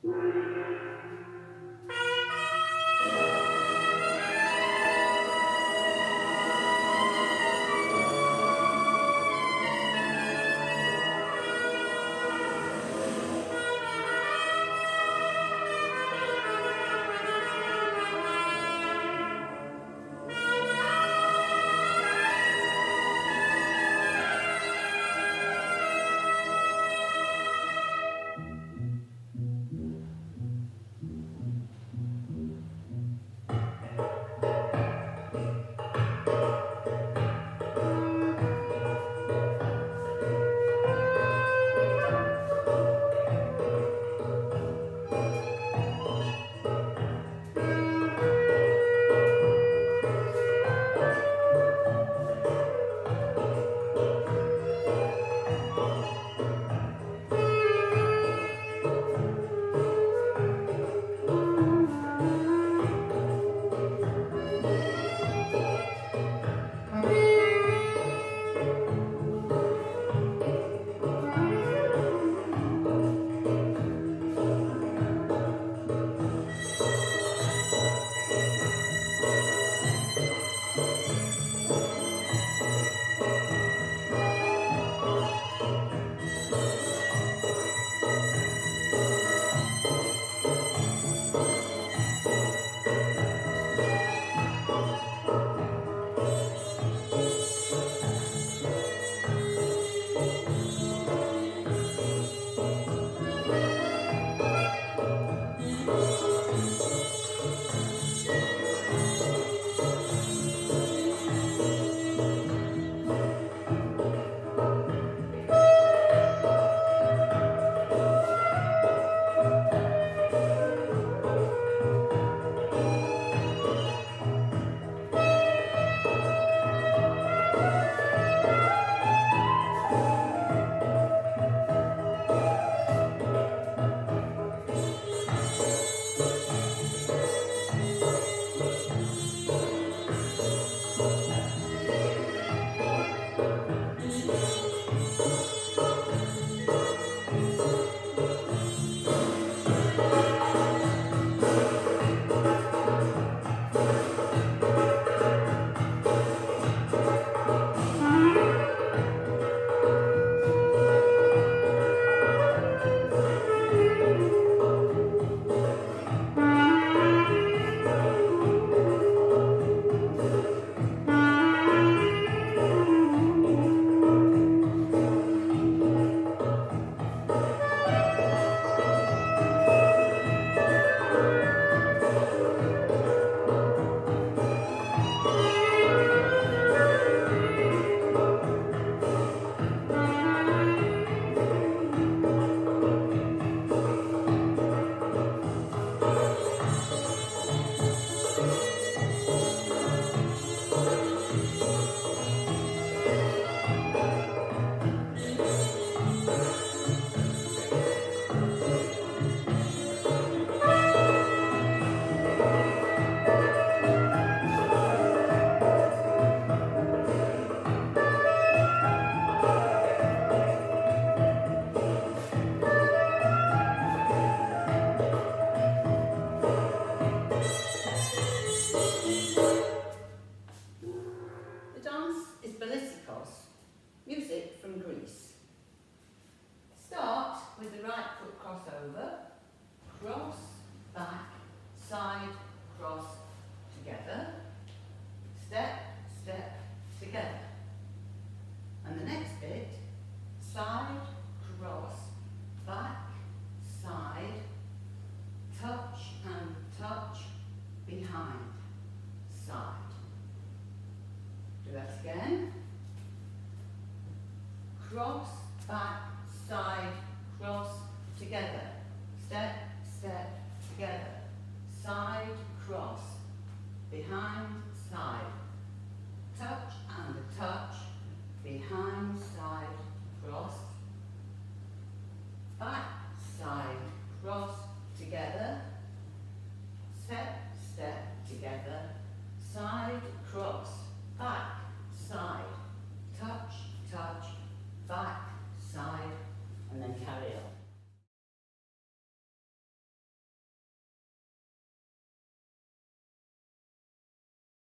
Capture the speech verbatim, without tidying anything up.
Bellitikos, music from Greece. Start with the right foot crossover, cross, back, side, cross, together, step, step, together. And the next bit, side, cross, back, side, touch and touch, behind, side. Do that again. Cross, back, side, cross, together. Step, step, together. Side, cross, behind, side. Touch and a touch, behind, side, cross. Back, side,